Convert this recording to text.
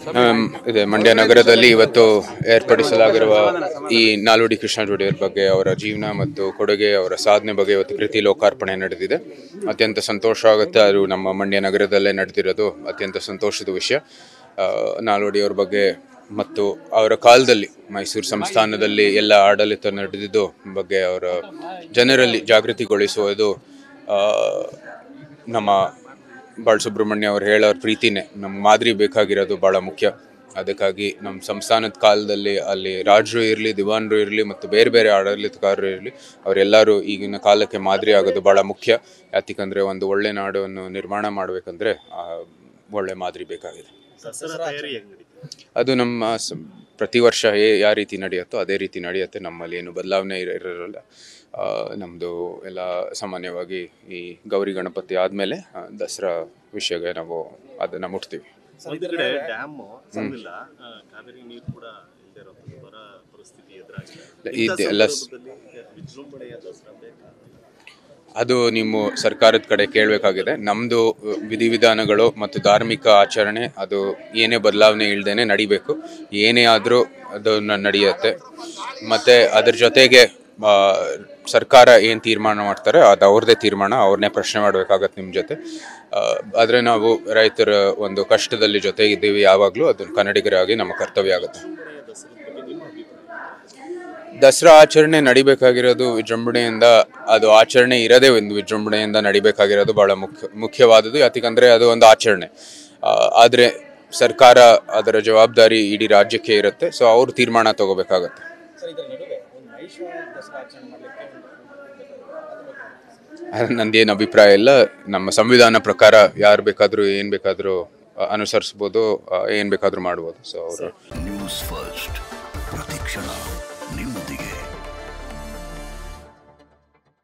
ಇದೆ ಮಂಡ್ಯ ನಗರದಲ್ಲಿ ಇವತ್ತು ಏರ್ಪಡಿಸಲಾಗಿರುವ ಈ ನಾಲ್ವಡಿ ಕೃಷ್ಣರಾಜ ಬಗ್ಗೆ ಅವರ ಜೀವನ ಮತ್ತು ಕೊಡುಗೆ ಅವರ ಸಾಧನೆ ಬಗ್ಗೆ ಇವತ್ತು ಕೃತಿ ಲೋಕಾರ್ಪಣೆ ನಡೆದಿದೆ. ಅತ್ಯಂತ ಸಂತೋಷ ಆಗುತ್ತೆ. ಅದು ನಮ್ಮ ಮಂಡ್ಯ ನಗರದಲ್ಲೇ ನಡೆದಿರೋದು ಅತ್ಯಂತ ಸಂತೋಷದ ವಿಷಯ. ನಾಲ್ವಡಿಯವ್ರ ಬಗ್ಗೆ ಮತ್ತು ಅವರ ಕಾಲದಲ್ಲಿ ಮೈಸೂರು ಸಂಸ್ಥಾನದಲ್ಲಿ ಎಲ್ಲ ಆಡಳಿತ ನಡೆದಿದ್ದು ಬಗ್ಗೆ ಅವರ ಜನರಲ್ಲಿ ಜಾಗೃತಿಗೊಳಿಸುವುದು ನಮ್ಮ ಬಾಲಸುಬ್ರಹ್ಮಣ್ಯ ಅವ್ರು ಹೇಳೋರ ಪ್ರೀತಿನೇ ನಮ್ಮ ಮಾದರಿ ಬೇಕಾಗಿರೋದು ಭಾಳ ಮುಖ್ಯ. ಅದಕ್ಕಾಗಿ ನಮ್ಮ ಸಂಸ್ಥಾನದ ಕಾಲದಲ್ಲಿ ಅಲ್ಲಿ ರಾಜರು ಇರಲಿ, ದಿವಾನರು ಇರಲಿ ಮತ್ತು ಬೇರೆ ಬೇರೆ ಆಡಳಿತಗಾರರು ಇರಲಿ, ಅವರೆಲ್ಲರೂ ಈಗಿನ ಕಾಲಕ್ಕೆ ಮಾದರಿ ಆಗೋದು ಭಾಳ ಮುಖ್ಯ. ಯಾಕಂದರೆ ಒಂದು ಒಳ್ಳೆ ನಾಡನ್ನು ನಿರ್ಮಾಣ ಮಾಡಬೇಕಂದ್ರೆ ಒಳ್ಳೆ ಮಾದರಿ ಬೇಕಾಗಿದೆ. ಅದು ನಮ್ಮ ಪ್ರತಿ ವರ್ಷ ಯಾವ ರೀತಿ ನಡೆಯುತ್ತೋ ಅದೇ ರೀತಿ ನಡೆಯುತ್ತೆ. ನಮ್ಮಲ್ಲಿ ಏನು ಬದಲಾವಣೆ ಇರೋಲ್ಲ. ನಮ್ಮದು ಎಲ್ಲ ಸಾಮಾನ್ಯವಾಗಿ ಈ ಗೌರಿ ಗಣಪತಿ ಆದಮೇಲೆ ದಸರಾ ವಿಷಯಗೆ ನಾವು ಅದನ್ನು ಮುಟ್ತೀವಿ. ಇದೆಲ್ಲ ಅದು ನಿಮ್ಮ ಸರ್ಕಾರದ ಕಡೆ ಕೇಳಬೇಕಾಗಿದೆ. ನಮ್ಮದು ವಿಧಿವಿಧಾನಗಳು ಮತ್ತು ಧಾರ್ಮಿಕ ಆಚರಣೆ ಅದು ಏನೇ ಬದಲಾವಣೆ ಇಲ್ಲದೇ ನಡಿಬೇಕು. ಏನೇ ಆದರೂ ಅದು ನಡೆಯುತ್ತೆ. ಮತ್ತು ಅದ್ರ ಜೊತೆಗೆ ಸರ್ಕಾರ ಏನು ತೀರ್ಮಾನ ಮಾಡ್ತಾರೆ ಅದು ಅವ್ರದ್ದೇ ತೀರ್ಮಾನ, ಅವ್ರನ್ನೇ ಪ್ರಶ್ನೆ ಮಾಡಬೇಕಾಗತ್ತೆ ನಿಮ್ಮ ಜೊತೆ. ಆದರೆ ನಾವು ರೈತರ ಒಂದು ಕಷ್ಟದಲ್ಲಿ ಜೊತೆಗಿದ್ದೀವಿ ಯಾವಾಗಲೂ. ಅದನ್ನು ಕನ್ನಡಿಗರಾಗಿ ನಮ್ಮ ಕರ್ತವ್ಯ ಆಗುತ್ತೆ. ದಸರಾ ಆಚರಣೆ ನಡಿಬೇಕಾಗಿರೋದು ವಿಜೃಂಭಣೆಯಿಂದ, ಅದು ಆಚರಣೆ ಇರೋದೇ ಒಂದು ವಿಜೃಂಭಣೆಯಿಂದ ನಡಿಬೇಕಾಗಿರೋದು ಭಾಳ ಮುಖ್ಯವಾದದ್ದು. ಯಾಕಂದರೆ ಅದು ಒಂದು ಆಚರಣೆ. ಆದರೆ ಸರ್ಕಾರ ಅದರ ಜವಾಬ್ದಾರಿ ಇಡೀ ರಾಜ್ಯಕ್ಕೆ ಇರುತ್ತೆ. ಸೊ ಅವ್ರು ತೀರ್ಮಾನ ತಗೋಬೇಕಾಗತ್ತೆ. ನಂದೇನು ಅಭಿಪ್ರಾಯ ಇಲ್ಲ. ನಮ್ಮ ಸಂವಿಧಾನ ಪ್ರಕಾರ ಯಾರು ಬೇಕಾದರೂ ಏನು ಬೇಕಾದರೂ ಅನುಸರಿಸ್ಬೋದು, ಏನು ಬೇಕಾದರೂ ಮಾಡ್ಬೋದು. ಸೊ ಅವರು ನ್ಯೂಸ್ ಫಸ್ಟ್ ಪ್ರತಿಕ್ಷಣ ನಿಮ್ಮೊಂದಿಗೆ.